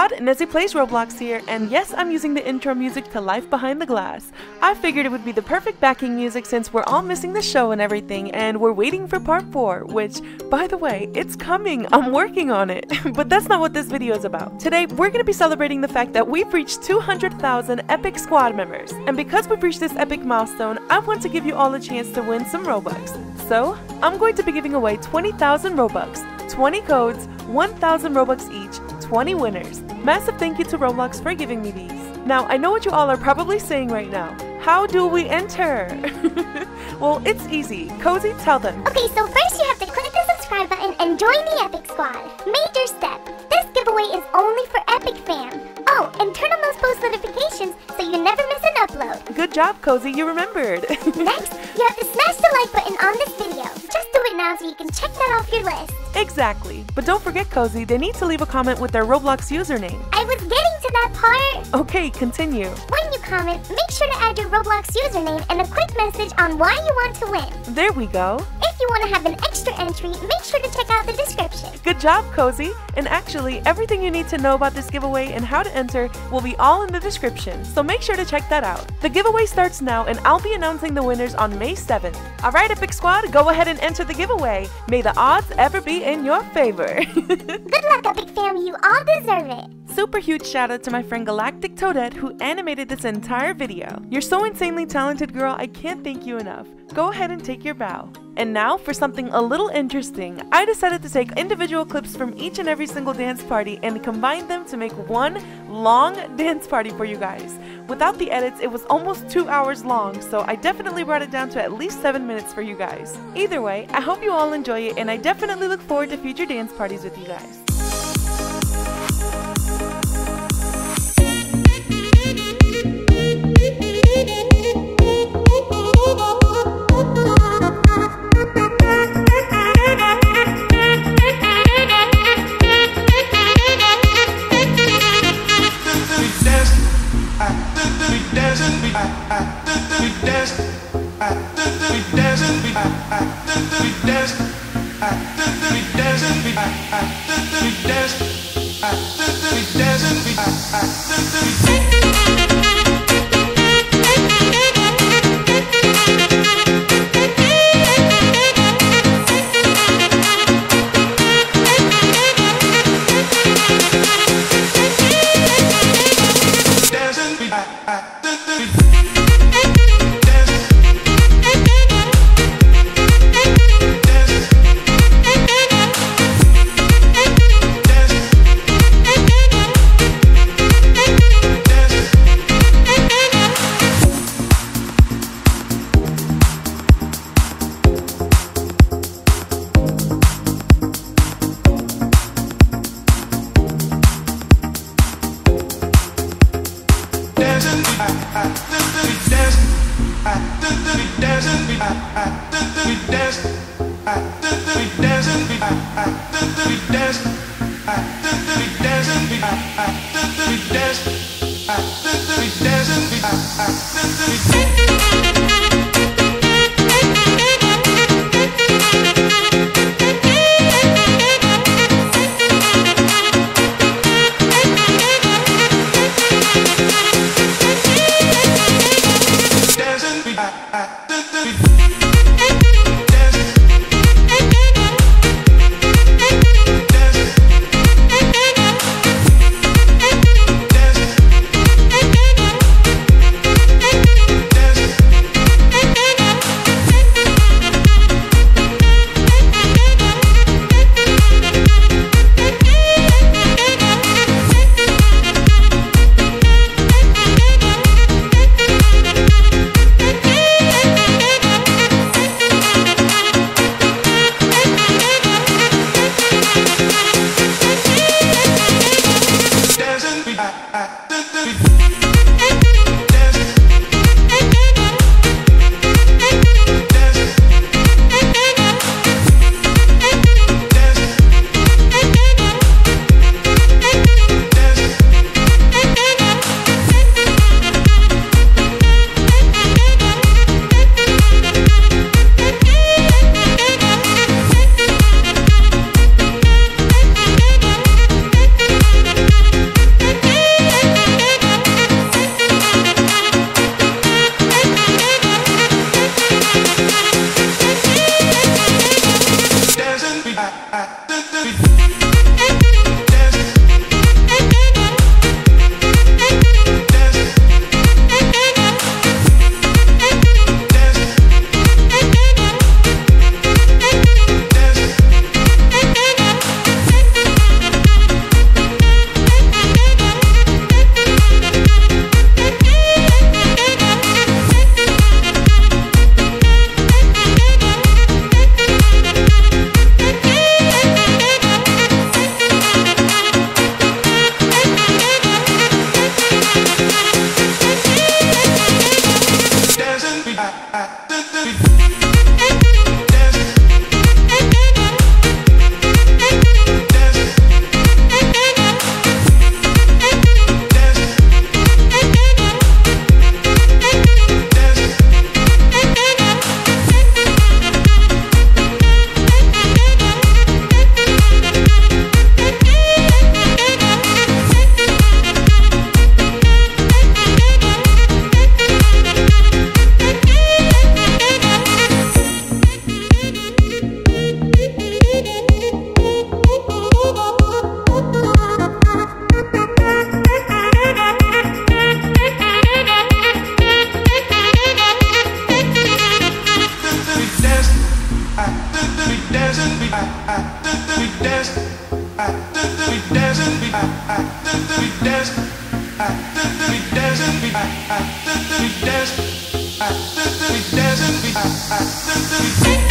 Squad, Nezzy Plays Roblox here, and yes, I'm using the intro music to Life Behind the Glass. I figured it would be the perfect backing music since we're all missing the show and everything, and we're waiting for part 4, which, by the way, it's coming. I'm working on it. But that's not what this video is about. Today, we're going to be celebrating the fact that we've reached 200,000 Epic Squad members, and because we've reached this epic milestone, I want to give you all a chance to win some Robux. So, I'm going to be giving away 20,000 Robux, 20 codes, 1,000 Robux each, 20 winners. Massive thank you to Roblox for giving me these. Now, I know what you all are probably saying right now. How do we enter? Well, it's easy. Cozy, tell them. Okay, so first you have to click the subscribe button and join the Epic Squad. Major step. This giveaway is only for Epic fam. Oh, and turn on those post notifications so you never miss an upload. Good job, Cozy, you remembered. Next, you have to smash the like button on this video. Just do it now so you can check that off your list. Exactly. But don't forget, Cozy, they need to leave a comment with their Roblox username. I was getting to that part. Okay, continue. When you comment, make sure to add your Roblox username and a quick message on why you want to win. There we go. If you want to have an extra entry, make sure to check out the description. Good job, Cozy. And actually, everything you need to know about this giveaway and how to enter will be all in the description, so make sure to check that out. The giveaway starts now, and I'll be announcing the winners on May 7th. Alright, Epic Squad, go ahead and enter the giveaway. May the odds ever be in your favor. Good luck, Epic fam, you all deserve it. Super huge shout out to my friend Galactic Toadette who animated this entire video. You're so insanely talented, girl, I can't thank you enough. Go ahead and take your bow. And now for something a little interesting. I decided to take individual clips from each and every single dance party and combine them to make one long dance party for you guys. Without the edits, it was almost 2 hours long, so I definitely brought it down to at least 7 minutes for you guys. Either way, I hope you all enjoy it, and I definitely look forward to future dance parties with you guys. We dance.